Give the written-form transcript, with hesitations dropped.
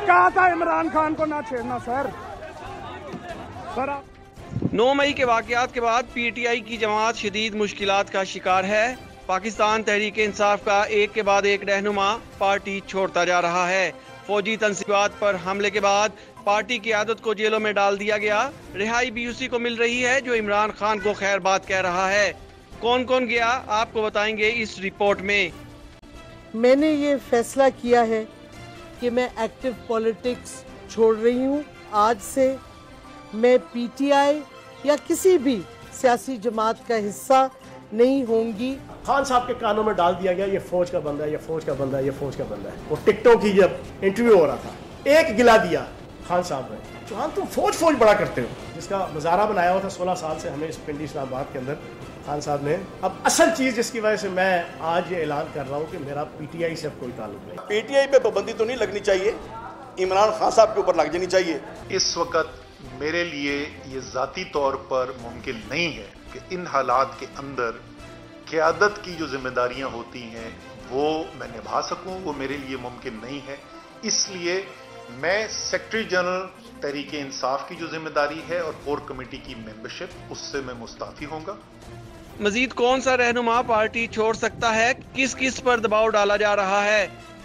कहा था इमरान खान को ना छेड़ना सर। 9 मई के वाकयात के बाद PTI की जमात शदीद मुश्किलात का शिकार है। पाकिस्तान तहरीक इंसाफ का एक के बाद एक रहनुमा पार्टी छोड़ता जा रहा है। फौजी तंसीबात पर हमले के बाद पार्टी की क़यादत को जेलों में डाल दिया गया। रिहाई भी उसी को मिल रही है जो इमरान खान को खैर बात कह रहा है। कौन कौन गया आपको बताएंगे इस रिपोर्ट में। मैंने ये फैसला किया है कि मैं एक्टिव पॉलिटिक्स छोड़ रही हूँ। आज से मैं PTI या किसी भी सियासी जमात का हिस्सा नहीं होंगी। खान साहब के कानों में डाल दिया गया ये फौज का बंदा है, ये फौज का बंदा है, ये फौज का बंदा है। वो टिकटों की जब इंटरव्यू हो रहा था एक गिला दिया खान साहब ने, चौहान तुम फौज बड़ा करते हो, जिसका मुजाहरा बनाया हुआ था 16 साल से हमें इस पिंडी इस्लामाबाद के अंदर खान साहब ने। अब असल चीज़ जिसकी वजह से मैं आज ये ऐलान कर रहा हूँ कि मेरा PTI से अब कोई ताल्लुक नहीं। PTI पे पाबंदी तो नहीं लगनी चाहिए, इमरान खान साहब के ऊपर लग जानी चाहिए। इस वक्त मेरे लिए ये ज़ाती तौर पर मुमकिन नहीं है कि इन हालात के अंदर क़यादत की जो जिम्मेदारियां होती हैं वो मैं निभा सकूं, वो मेरे लिए मुमकिन नहीं है। इसलिए मैं सेक्रेटरी जनरल तहरीक इंसाफ की जो जिम्मेदारी है और कोर कमेटी की मेंबरशिप, उससे मैं मुस्ताफ़ी होऊंगा। मजीद कौन सा रहनुमा पार्टी छोड़ सकता है, किस किस पर दबाव डाला जा रहा है,